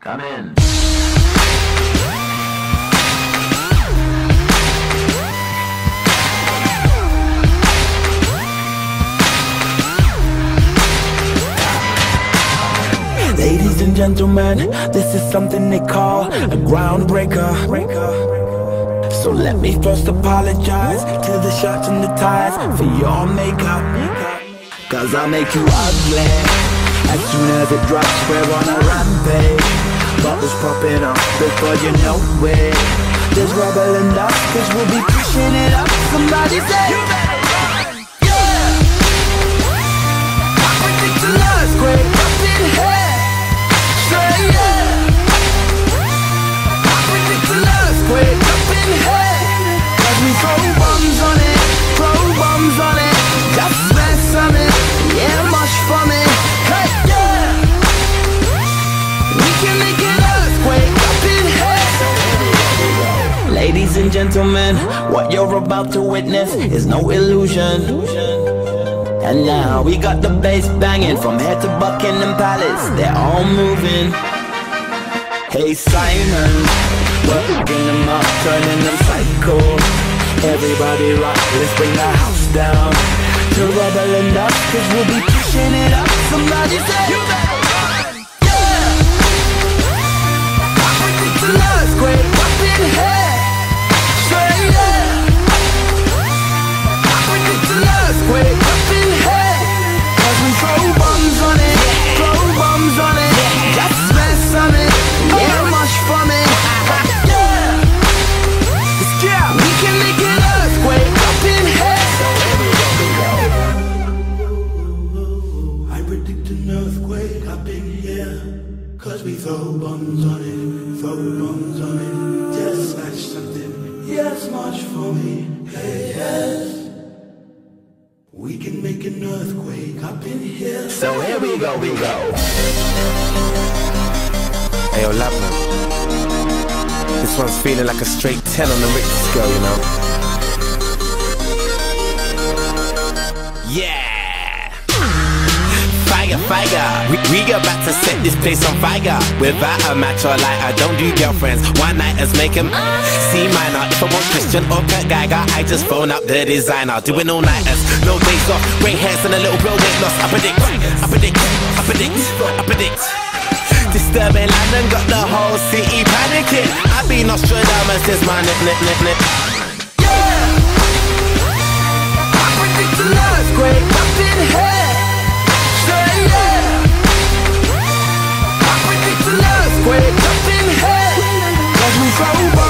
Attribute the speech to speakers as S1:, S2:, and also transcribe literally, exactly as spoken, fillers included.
S1: Come in.
S2: Ladies and gentlemen, this is something they call a groundbreaker. So let me first apologize to the shirts and the ties for your makeup, cause I'll make you ugly as soon as it drops. We're on a rampage, bubbles popping up before you know it. There's rubble and dust, cause we'll be pushing it up. Somebody say you better run, yeah. I predict an earthquake up in here, say yeah. I predict an earthquake up in here, cause we throw bombs on it, throw bombs on it, just mess on it, yeah, mush for me, hey, yeah. We can make an earthquake up in here. Ladies and gentlemen, what you're about to witness is no illusion. And now we got the bass banging from here to Buckingham Palace, they're all moving. Hey Simon, working them up, turning them psycho. Everybody rock, let's bring the house down to rubble and dust, cause we'll be pushing it up. Somebody say you better run, yeah. I predict an earthquake up in here, say yeah. I predict an earthquake up in here, cause we throw bombs on it, throw bombs on it, just mess on it, yeah, mush for me, yeah. We can make an earthquake up in here. I predict an earthquake up in here, cause we throw bombs on it, throw bombs on it, just smash something, yes, much for me, hey, yes. We can make an earthquake up in here. So here we go, we go.
S3: Hey yo, Labrinth, this one's feeling like a straight ten on the Richter scale, you know. Yeah! Fire, fire, we, we about to set this place on fire. Without a match or lighter, don't do girlfriends, one-nighters make them C minor. If I want Christian or Kurt Geiger, I just phone up the designer. Doing all-nighters, no days off, grey hairs and a little girl weight loss. I predict, I predict, I predict, I predict. Disturbing London, got the whole city panicking. I be Nostradamus, this my nip, nip, nip, nip.
S2: Yeah! I predict an earthquake up in here, say yeah. I predict an earthquake up in here, cause we throw bombs